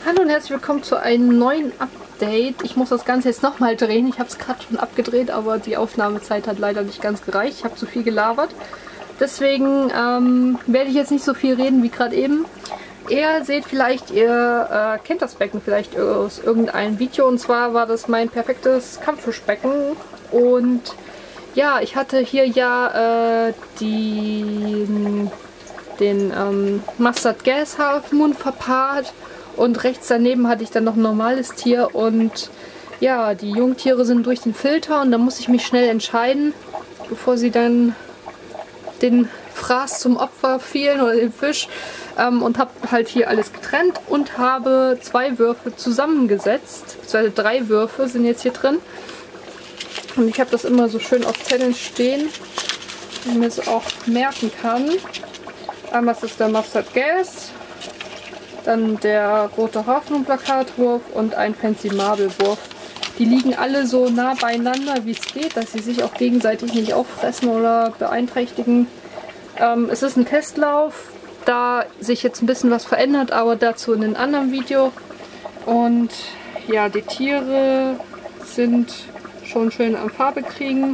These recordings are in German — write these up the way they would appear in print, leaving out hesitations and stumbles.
Hallo und herzlich willkommen zu einem neuen Update. Ich muss das Ganze jetzt nochmal drehen. Ich habe es gerade schon abgedreht, aber die Aufnahmezeit hat leider nicht ganz gereicht. Ich habe zu viel gelabert. Deswegen werde ich jetzt nicht so viel reden wie gerade eben. Ihr seht vielleicht, ihr kennt das Becken vielleicht aus irgendeinem Video. Und zwar war das mein perfektes Kampffischbecken. Und ja, ich hatte hier ja den Mustard Gas Half Moon verpaart. Und rechts daneben hatte ich dann noch ein normales Tier. Und ja, die Jungtiere sind durch den Filter. Und da muss ich mich schnell entscheiden, bevor sie dann den Fraß zum Opfer fielen oder den Fisch. Und habe halt hier alles getrennt und habe 2 Würfe zusammengesetzt. Beziehungsweise 3 Würfe sind jetzt hier drin. Und ich habe das immer so schön auf Zetteln stehen, damit man es auch merken kann. Einmal ist das der Mustard Gas, dann der rote Hoffnung-Plakatwurf und ein Fancy Marble-Wurf. Die liegen alle so nah beieinander, wie es geht, dass sie sich auch gegenseitig nicht auffressen oder beeinträchtigen. Es ist ein Testlauf, da sich jetzt ein bisschen was verändert, aber dazu in einem anderen Video. Und ja, die Tiere sind schon schön am Farbe kriegen.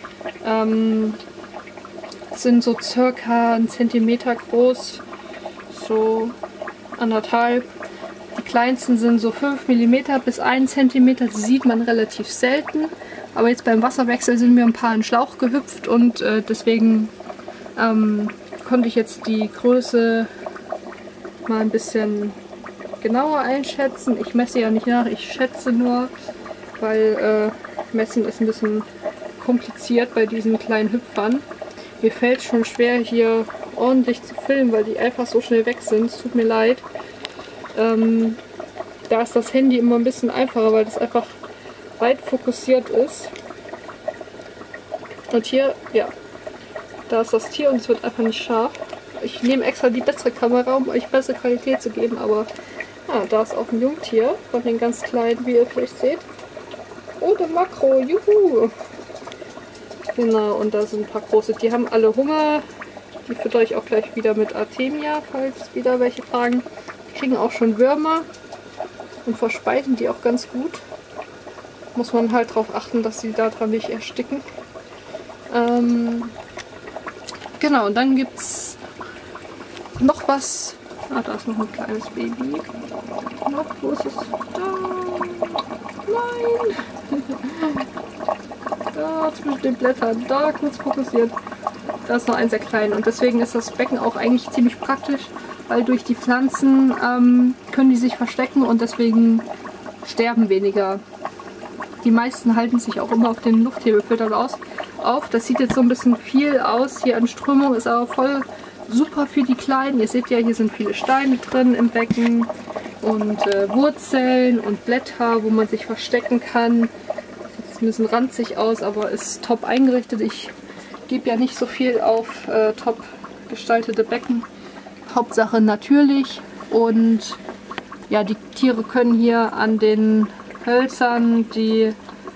Sind so circa 1 Zentimeter groß, so 1,5. Die kleinsten sind so 5 mm bis 1 cm, das sieht man relativ selten. Aber jetzt beim Wasserwechsel sind mir ein paar in den Schlauch gehüpft und deswegen konnte ich jetzt die Größe mal ein bisschen genauer einschätzen. Ich messe ja nicht nach, ich schätze nur, weil Messen ist ein bisschen kompliziert bei diesen kleinen Hüpfern. Mir fällt es schon schwer, hier ordentlich zu filmen, weil die einfach so schnell weg sind. Es tut mir leid. Da ist das Handy immer ein bisschen einfacher, weil das einfach weit fokussiert ist. Und hier, ja, da ist das Tier und es wird einfach nicht scharf. Ich nehme extra die bessere Kamera, um euch bessere Qualität zu geben, aber ja, da ist auch ein Jungtier von den ganz kleinen, wie ihr vielleicht seht. Oh, der Makro, juhu! Genau, und da sind ein paar große. Die haben alle Hunger. Die füttere ich auch gleich wieder mit Artemia, falls wieder welche fragen. Die kriegen auch schon Würmer und verspeisen die auch ganz gut. Muss man halt darauf achten, dass sie daran nicht ersticken. Genau, und dann gibt es noch was. Ah, da ist noch ein kleines Baby. Wo ist es? Da. Nein! Da zwischen den Blättern, da kurz fokussiert. Da ist noch ein sehr klein und deswegen ist das Becken auch eigentlich ziemlich praktisch, weil durch die Pflanzen können die sich verstecken und deswegen sterben weniger. Die meisten halten sich auch immer auf den Lufthebelfiltern auf. Das sieht jetzt so ein bisschen viel aus hier an Strömung, ist aber voll super für die Kleinen. Ihr seht ja, hier sind viele Steine drin im Becken und Wurzeln und Blätter, wo man sich verstecken kann. Sieht ein bisschen ranzig aus, aber ist top eingerichtet. Ich gebe ja nicht so viel auf top gestaltete Becken. Hauptsache natürlich. Und ja, die Tiere können hier an den Hölzern die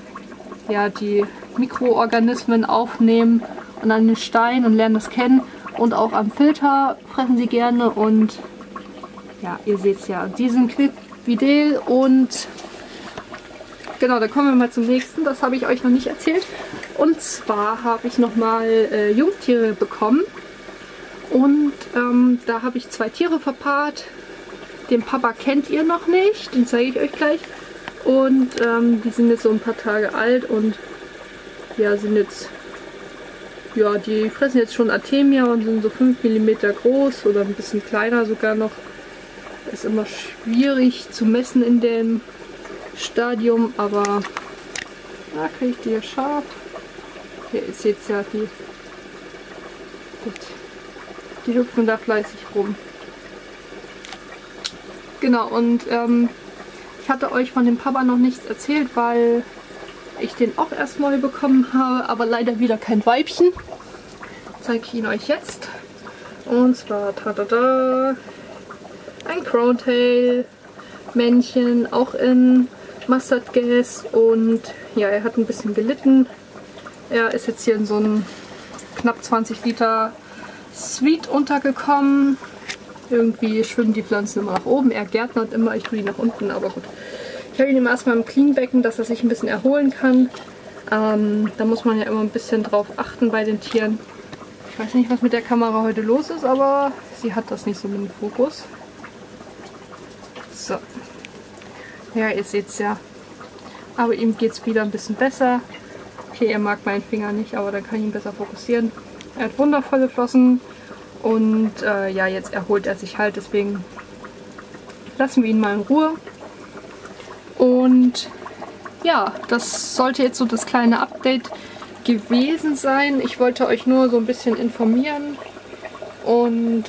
Mikroorganismen aufnehmen und an den Steinen und lernen das kennen. Und auch am Filter fressen sie gerne und ja, ihr seht es ja. Die sind quickvidel und genau, da kommen wir mal zum nächsten. Das habe ich euch noch nicht erzählt. Und zwar habe ich nochmal Jungtiere bekommen. Und da habe ich 2 Tiere verpaart. Den Papa kennt ihr noch nicht, den zeige ich euch gleich. Und die sind jetzt so ein paar Tage alt und ja, sind jetzt, ja, die fressen jetzt schon Artemia und sind so 5 mm groß oder ein bisschen kleiner sogar noch. Ist immer schwierig zu messen in dem Stadium, aber da kriege ich die hier scharf. Hier ist jetzt ja die hüpfen da fleißig rum. Genau, und ich hatte euch von dem Papa noch nichts erzählt, weil ich den auch erst neu bekommen habe, aber leider wieder kein Weibchen. Zeige ich ihn euch jetzt. Und zwar ein Crowntail Männchen, auch in Mustard Gas, und ja, er hat ein bisschen gelitten. Er ist jetzt hier in so einem knapp 20 Liter Suite untergekommen. Irgendwie schwimmen die Pflanzen immer nach oben. Er gärtnert immer, ich tue die nach unten, aber gut. Ich habe ihn immer erstmal im Cleanbecken, dass er sich ein bisschen erholen kann. Da muss man ja immer ein bisschen drauf achten bei den Tieren. Ich weiß nicht, was mit der Kamera heute los ist, aber sie hat das nicht so mit dem Fokus. So. Ja, ihr seht es ja. Aber ihm geht es wieder ein bisschen besser. Okay, er mag meinen Finger nicht, aber dann kann ich ihn besser fokussieren. Er hat wundervolle Flossen und ja, jetzt erholt er sich halt. Deswegen lassen wir ihn mal in Ruhe. Und ja, das sollte jetzt so das kleine Update gewesen sein. Ich wollte euch nur so ein bisschen informieren. Und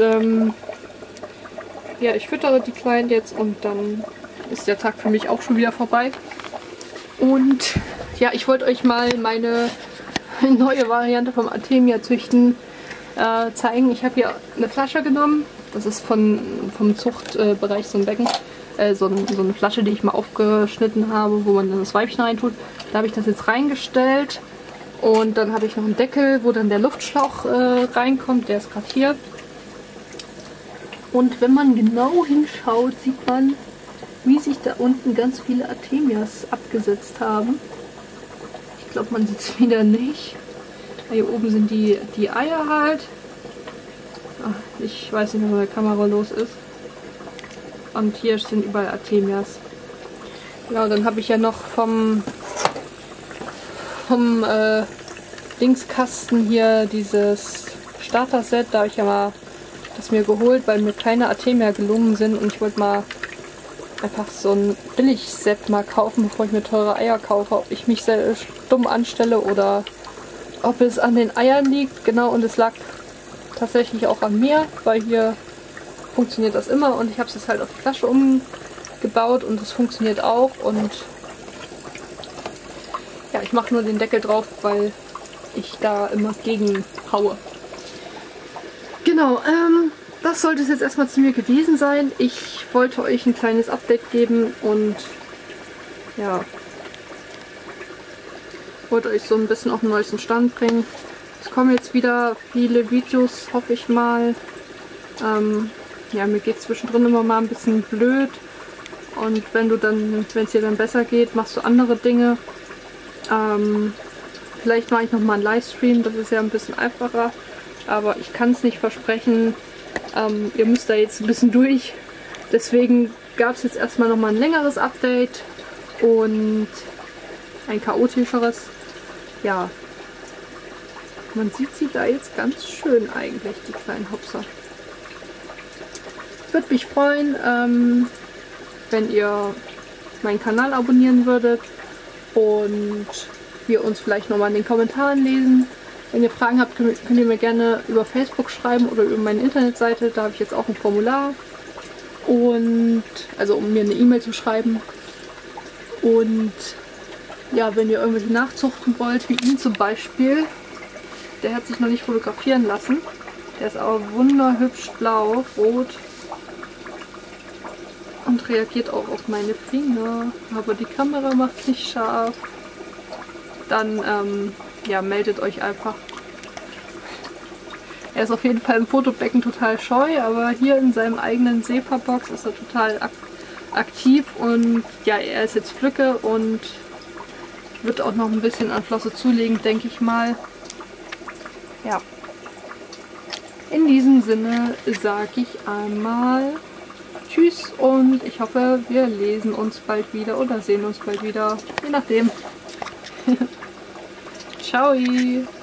ja, ich füttere die Kleinen jetzt und dann ist der Tag für mich auch schon wieder vorbei. Und ja, ich wollte euch mal meine neue Variante vom Artemia züchten zeigen. Ich habe hier eine Flasche genommen. Das ist vom Zuchtbereich so ein Becken. So eine Flasche, die ich mal aufgeschnitten habe, wo man dann das Weibchen reintut. Da habe ich das jetzt reingestellt. Und dann habe ich noch einen Deckel, wo dann der Luftschlauch reinkommt. Der ist gerade hier. Und wenn man genau hinschaut, sieht man, wie sich da unten ganz viele Artemias abgesetzt haben. Ich glaube, man sieht es wieder nicht. Hier oben sind die Eier halt. Ach, ich weiß nicht, was mit der Kamera los ist. Und hier sind überall Artemias. Ja, dann habe ich ja noch vom Dingskasten hier dieses Starter-Set. Da habe ich ja mal das mir geholt, weil mir keine Artemia gelungen sind. Und ich wollte mal einfach so ein Billig-Set mal kaufen, bevor ich mir teure Eier kaufe. Ob ich mich sehr dumm anstelle oder ob es an den Eiern liegt. Genau, und es lag tatsächlich auch an mir, weil hier funktioniert das immer und ich habe es jetzt halt auf die Flasche umgebaut und es funktioniert auch. Und ja, ich mache nur den Deckel drauf, weil ich da immer gegen haue. Genau, das sollte es jetzt erstmal zu mir gewesen sein. Ich wollte euch ein kleines Update geben und ja, wollte euch so ein bisschen auf den neuesten Stand bringen. Es kommen jetzt wieder viele Videos, hoffe ich mal. Ja, mir geht es zwischendrin immer mal ein bisschen blöd. Und wenn es dir dann besser geht, machst du andere Dinge. Vielleicht mache ich nochmal einen Livestream, das ist ja ein bisschen einfacher. Aber ich kann es nicht versprechen. Ihr müsst da jetzt ein bisschen durch. Deswegen gab es jetzt erstmal nochmal ein längeres Update und ein chaotischeres. Ja, man sieht sie da jetzt ganz schön eigentlich, die kleinen Hopser. Würde mich freuen, wenn ihr meinen Kanal abonnieren würdet und wir uns vielleicht nochmal in den Kommentaren lesen. Wenn ihr Fragen habt, könnt ihr mir gerne über Facebook schreiben oder über meine Internetseite. Da habe ich jetzt auch ein Formular. Und also um mir eine E-Mail zu schreiben. Und ja, wenn ihr irgendwelche nachzuchten wollt, wie ihn zum Beispiel, der hat sich noch nicht fotografieren lassen. Der ist aber wunderhübsch blau, rot und reagiert auch auf meine Finger. Aber die Kamera macht es nicht scharf. Dann ja, meldet euch einfach. Er ist auf jeden Fall im Fotobecken total scheu, aber hier in seinem eigenen SEPA-Box ist er total aktiv und ja, er ist jetzt Flücke und wird auch noch ein bisschen an Flosse zulegen, denke ich mal. Ja. In diesem Sinne sage ich einmal Tschüss und ich hoffe, wir lesen uns bald wieder oder sehen uns bald wieder, je nachdem. Ciao!